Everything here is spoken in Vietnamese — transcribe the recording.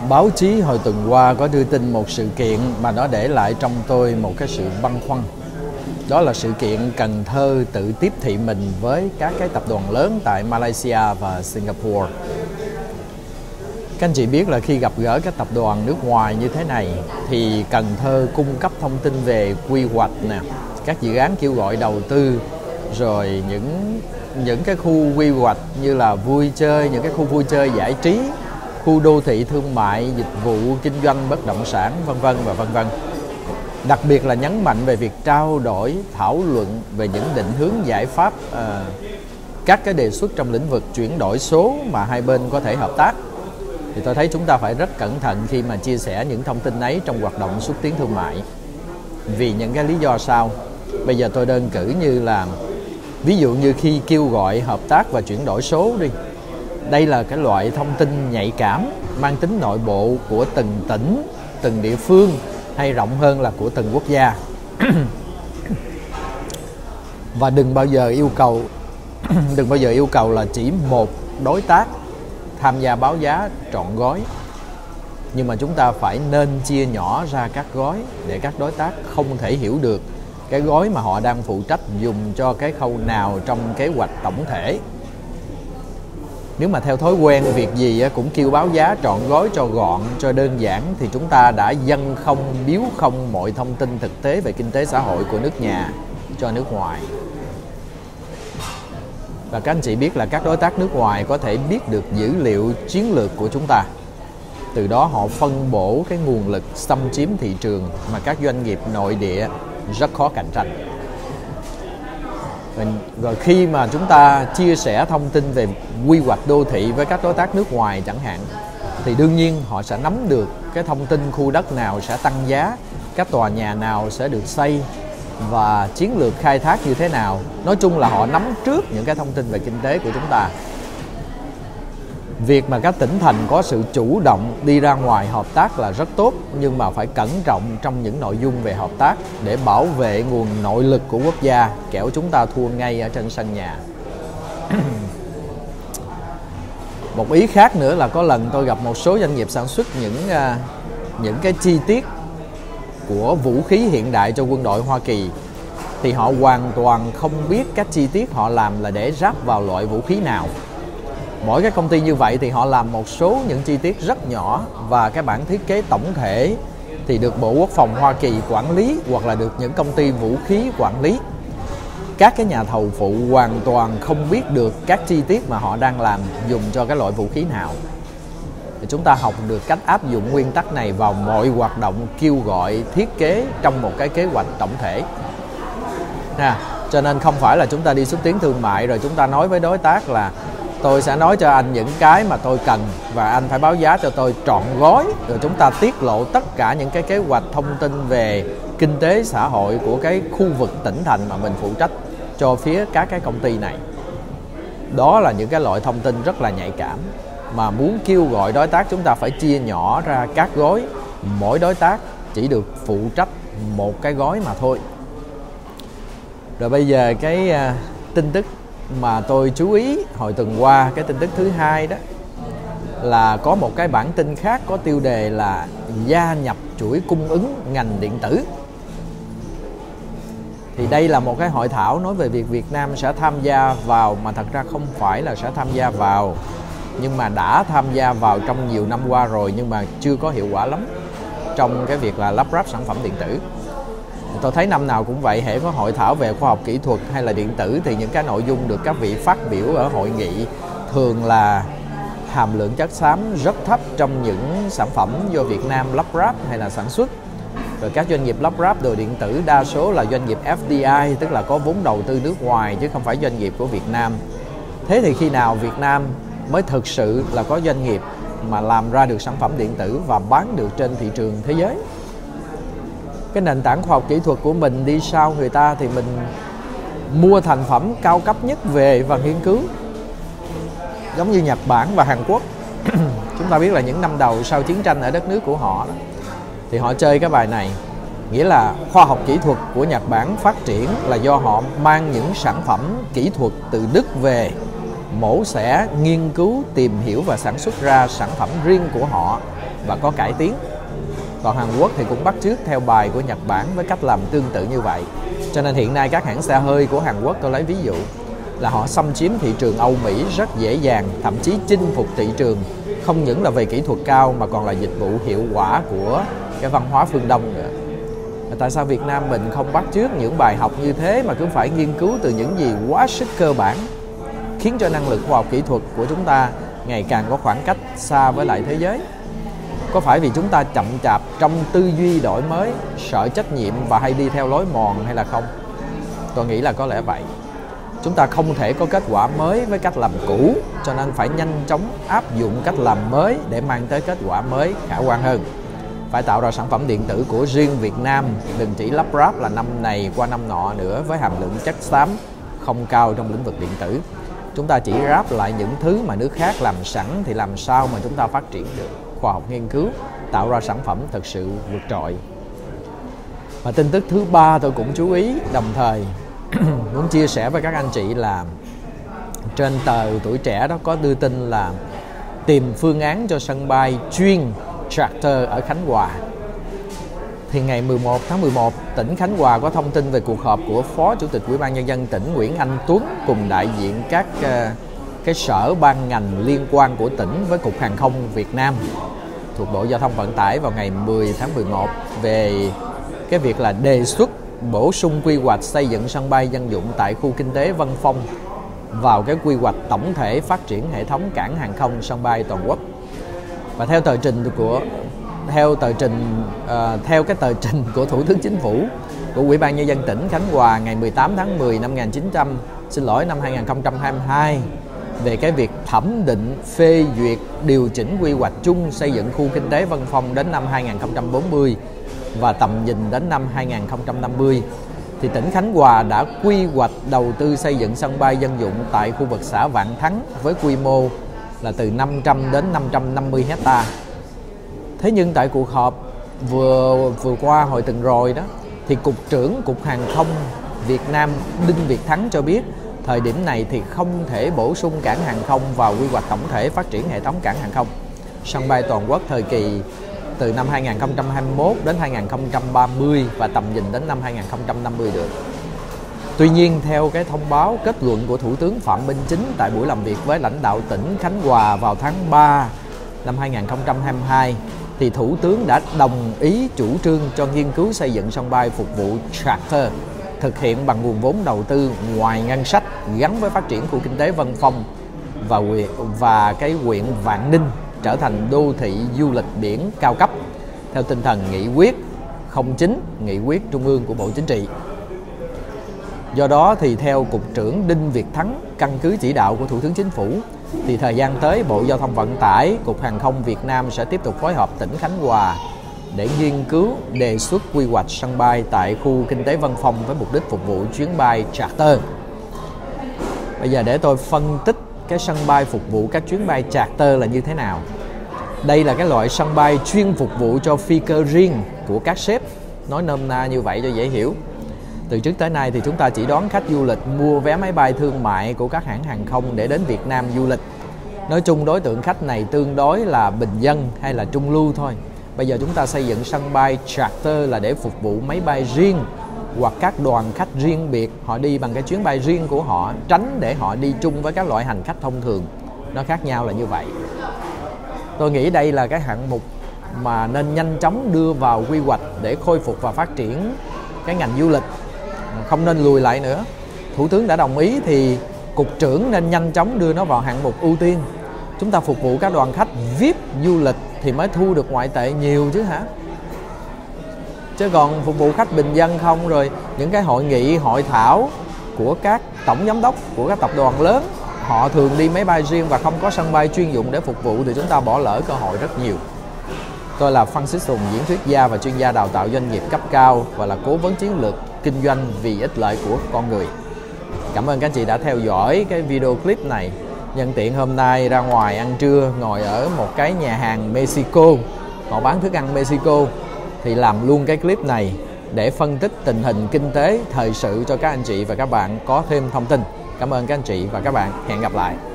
Báo chí hồi tuần qua có đưa tin một sự kiện mà nó để lại trong tôi một cái sự băn khoăn. Đó là sự kiện Cần Thơ tự tiếp thị mình với các cái tập đoàn lớn tại Malaysia và Singapore. Các anh chị biết là khi gặp gỡ các tập đoàn nước ngoài như thế này thì Cần Thơ cung cấp thông tin về quy hoạch nè, các dự án kêu gọi đầu tư, rồi những cái khu quy hoạch như là vui chơi, những cái khu vui chơi giải trí, khu đô thị thương mại, dịch vụ kinh doanh bất động sản, vân vân và vân vân. Đặc biệt là nhấn mạnh về việc trao đổi, thảo luận về những định hướng giải pháp, các cái đề xuất trong lĩnh vực chuyển đổi số mà hai bên có thể hợp tác. Thì tôi thấy chúng ta phải rất cẩn thận khi mà chia sẻ những thông tin ấy trong hoạt động xúc tiến thương mại. Vì những cái lý do sau. Bây giờ tôi đơn cử như là, ví dụ như khi kêu gọi hợp tác và chuyển đổi số đi, đây là cái loại thông tin nhạy cảm, mang tính nội bộ của từng tỉnh, từng địa phương, hay rộng hơn là của từng quốc gia. Và đừng bao giờ yêu cầu là chỉ một đối tác tham gia báo giá trọn gói. Nhưng mà chúng ta phải nên chia nhỏ ra các gói để các đối tác không thể hiểu được cái gói mà họ đang phụ trách dùng cho cái khâu nào trong kế hoạch tổng thể. Nếu mà theo thói quen việc gì cũng kêu báo giá trọn gói cho gọn, cho đơn giản, thì chúng ta đã dâng không, biếu không mọi thông tin thực tế về kinh tế xã hội của nước nhà cho nước ngoài. Và các anh chị biết là các đối tác nước ngoài có thể biết được dữ liệu chiến lược của chúng ta. Từ đó họ phân bổ cái nguồn lực xâm chiếm thị trường mà các doanh nghiệp nội địa rất khó cạnh tranh. Rồi khi mà chúng ta chia sẻ thông tin về quy hoạch đô thị với các đối tác nước ngoài chẳng hạn, thì đương nhiên họ sẽ nắm được cái thông tin khu đất nào sẽ tăng giá, các tòa nhà nào sẽ được xây và chiến lược khai thác như thế nào. Nói chung là họ nắm trước những cái thông tin về kinh tế của chúng ta. Việc mà các tỉnh thành có sự chủ động đi ra ngoài hợp tác là rất tốt, nhưng mà phải cẩn trọng trong những nội dung về hợp tác để bảo vệ nguồn nội lực của quốc gia, kẻo chúng ta thua ngay ở trên sân nhà. Một ý khác nữa là có lần tôi gặp một số doanh nghiệp sản xuất những cái chi tiết của vũ khí hiện đại cho quân đội Hoa Kỳ, thì họ hoàn toàn không biết các chi tiết họ làm là để ráp vào loại vũ khí nào. Mỗi cái công ty như vậy thì họ làm một số những chi tiết rất nhỏ, và cái bản thiết kế tổng thể thì được Bộ Quốc phòng Hoa Kỳ quản lý hoặc là được những công ty vũ khí quản lý. Các cái nhà thầu phụ hoàn toàn không biết được các chi tiết mà họ đang làm dùng cho cái loại vũ khí nào. Thì chúng ta học được cách áp dụng nguyên tắc này vào mọi hoạt động kêu gọi thiết kế trong một cái kế hoạch tổng thể. Cho nên không phải là chúng ta đi xúc tiến thương mại rồi chúng ta nói với đối tác là tôi sẽ nói cho anh những cái mà tôi cần và anh phải báo giá cho tôi trọn gói, rồi chúng ta tiết lộ tất cả những cái kế hoạch thông tin về kinh tế xã hội của cái khu vực tỉnh thành mà mình phụ trách cho phía các cái công ty này. Đó là những cái loại thông tin rất là nhạy cảm, mà muốn kêu gọi đối tác chúng ta phải chia nhỏ ra các gói, mỗi đối tác chỉ được phụ trách một cái gói mà thôi. Rồi bây giờ cái tin tức mà tôi chú ý hồi tuần qua, cái tin tức thứ hai đó là có một cái bản tin khác có tiêu đề là gia nhập chuỗi cung ứng ngành điện tử. Thì đây là một cái hội thảo nói về việc Việt Nam sẽ tham gia vào, mà thật ra không phải là sẽ tham gia vào, nhưng mà đã tham gia vào trong nhiều năm qua rồi, nhưng mà chưa có hiệu quả lắm trong cái việc là lắp ráp sản phẩm điện tử. Tôi thấy năm nào cũng vậy, hễ có hội thảo về khoa học kỹ thuật hay là điện tử thì những cái nội dung được các vị phát biểu ở hội nghị thường là hàm lượng chất xám rất thấp trong những sản phẩm do Việt Nam lắp ráp hay là sản xuất. Rồi các doanh nghiệp lắp ráp đồ điện tử đa số là doanh nghiệp FDI, tức là có vốn đầu tư nước ngoài chứ không phải doanh nghiệp của Việt Nam. Thế thì khi nào Việt Nam mới thực sự là có doanh nghiệp mà làm ra được sản phẩm điện tử và bán được trên thị trường thế giới? Cái nền tảng khoa học kỹ thuật của mình đi sau người ta thì mình mua thành phẩm cao cấp nhất về và nghiên cứu. Giống như Nhật Bản và Hàn Quốc. Chúng ta biết là những năm đầu sau chiến tranh ở đất nước của họ đó, thì họ chơi cái bài này. Nghĩa là khoa học kỹ thuật của Nhật Bản phát triển là do họ mang những sản phẩm kỹ thuật từ Đức về, mổ xẻ, nghiên cứu, tìm hiểu và sản xuất ra sản phẩm riêng của họ và có cải tiến. Còn Hàn Quốc thì cũng bắt chước theo bài của Nhật Bản với cách làm tương tự như vậy. Cho nên hiện nay các hãng xe hơi của Hàn Quốc, tôi lấy ví dụ là họ xâm chiếm thị trường Âu Mỹ rất dễ dàng, thậm chí chinh phục thị trường không những là về kỹ thuật cao mà còn là dịch vụ hiệu quả của cái văn hóa phương Đông nữa. Tại sao Việt Nam mình không bắt chước những bài học như thế mà cứ phải nghiên cứu từ những gì quá sức cơ bản, khiến cho năng lực khoa học kỹ thuật của chúng ta ngày càng có khoảng cách xa với lại thế giới? Có phải vì chúng ta chậm chạp trong tư duy đổi mới, sợ trách nhiệm và hay đi theo lối mòn hay là không? Tôi nghĩ là có lẽ vậy. Chúng ta không thể có kết quả mới với cách làm cũ, cho nên phải nhanh chóng áp dụng cách làm mới để mang tới kết quả mới khả quan hơn. Phải tạo ra sản phẩm điện tử của riêng Việt Nam, đừng chỉ lắp ráp là năm này qua năm nọ nữa với hàm lượng chất xám không cao trong lĩnh vực điện tử. Chúng ta chỉ ráp lại những thứ mà nước khác làm sẵn thì làm sao mà chúng ta phát triển được khoa học nghiên cứu, tạo ra sản phẩm thực sự vượt trội. Và tin tức thứ ba tôi cũng chú ý đồng thời muốn chia sẻ với các anh chị là trên tờ Tuổi Trẻ đó có đưa tin là tìm phương án cho sân bay chuyên charter ở Khánh Hòa. Thì ngày 11 tháng 11, tỉnh Khánh Hòa có thông tin về cuộc họp của Phó Chủ tịch Ủy ban Nhân dân tỉnh Nguyễn Anh Tuấn cùng đại diện các cái sở ban ngành liên quan của tỉnh với Cục Hàng không Việt Nam thuộc Bộ Giao thông Vận tải vào ngày 10 tháng 11 về cái việc là đề xuất bổ sung quy hoạch xây dựng sân bay dân dụng tại khu kinh tế Vân Phong vào cái quy hoạch tổng thể phát triển hệ thống cảng hàng không sân bay toàn quốc. Và theo cái tờ trình của Thủ tướng Chính phủ của Ủy ban Nhân dân tỉnh Khánh Hòa ngày 18 tháng 10 năm 2022 về cái việc thẩm định phê duyệt điều chỉnh quy hoạch chung xây dựng khu kinh tế Vân Phong đến năm 2040 và tầm nhìn đến năm 2050 thì tỉnh Khánh Hòa đã quy hoạch đầu tư xây dựng sân bay dân dụng tại khu vực xã Vạn Thắng với quy mô là từ 500 đến 550 hectare. Thế nhưng tại cuộc họp vừa qua hồi tuần rồi đó thì Cục trưởng Cục Hàng không Việt Nam Đinh Việt Thắng cho biết thời điểm này thì không thể bổ sung cảng hàng không vào quy hoạch tổng thể phát triển hệ thống cảng hàng không sân bay toàn quốc thời kỳ từ năm 2021 đến 2030 và tầm nhìn đến năm 2050 được. Tuy nhiên, theo cái thông báo kết luận của Thủ tướng Phạm Minh Chính tại buổi làm việc với lãnh đạo tỉnh Khánh Hòa vào tháng 3 năm 2022, thì Thủ tướng đã đồng ý chủ trương cho nghiên cứu xây dựng sân bay phục vụ charter, thực hiện bằng nguồn vốn đầu tư ngoài ngân sách gắn với phát triển khu kinh tế Vân Phong và cái huyện Vạn Ninh trở thành đô thị du lịch biển cao cấp theo tinh thần nghị quyết 09 nghị quyết Trung ương của Bộ Chính trị. Do đó thì theo Cục trưởng Đinh Việt Thắng, căn cứ chỉ đạo của Thủ tướng Chính phủ thì thời gian tới Bộ Giao thông Vận tải, Cục Hàng không Việt Nam sẽ tiếp tục phối hợp tỉnh Khánh Hòa để nghiên cứu đề xuất quy hoạch sân bay tại khu kinh tế Vân Phong với mục đích phục vụ chuyến bay charter. Bây giờ để tôi phân tích cái sân bay phục vụ các chuyến bay charter là như thế nào. Đây là cái loại sân bay chuyên phục vụ cho phi cơ riêng của các sếp, nói nôm na như vậy cho dễ hiểu. Từ trước tới nay thì chúng ta chỉ đón khách du lịch mua vé máy bay thương mại của các hãng hàng không để đến Việt Nam du lịch. Nói chung đối tượng khách này tương đối là bình dân hay là trung lưu thôi. Bây giờ chúng ta xây dựng sân bay charter là để phục vụ máy bay riêng hoặc các đoàn khách riêng biệt, họ đi bằng cái chuyến bay riêng của họ, tránh để họ đi chung với các loại hành khách thông thường. Nó khác nhau là như vậy. Tôi nghĩ đây là cái hạng mục mà nên nhanh chóng đưa vào quy hoạch để khôi phục và phát triển cái ngành du lịch, không nên lùi lại nữa. Thủ tướng đã đồng ý thì Cục trưởng nên nhanh chóng đưa nó vào hạng mục ưu tiên. Chúng ta phục vụ các đoàn khách VIP du lịch thì mới thu được ngoại tệ nhiều chứ hả? Chứ còn phục vụ khách bình dân không, rồi những cái hội nghị, hội thảo của các tổng giám đốc của các tập đoàn lớn, họ thường đi máy bay riêng và không có sân bay chuyên dụng để phục vụ thì chúng ta bỏ lỡ cơ hội rất nhiều. Tôi là Phan Xích Tùng, diễn thuyết gia và chuyên gia đào tạo doanh nghiệp cấp cao và là cố vấn chiến lược kinh doanh vì ích lợi của con người. Cảm ơn các anh chị đã theo dõi cái video clip này. Nhân tiện hôm nay ra ngoài ăn trưa, ngồi ở một cái nhà hàng Mexico, họ bán thức ăn Mexico, thì làm luôn cái clip này để phân tích tình hình kinh tế, thời sự cho các anh chị và các bạn có thêm thông tin. Cảm ơn các anh chị và các bạn. Hẹn gặp lại.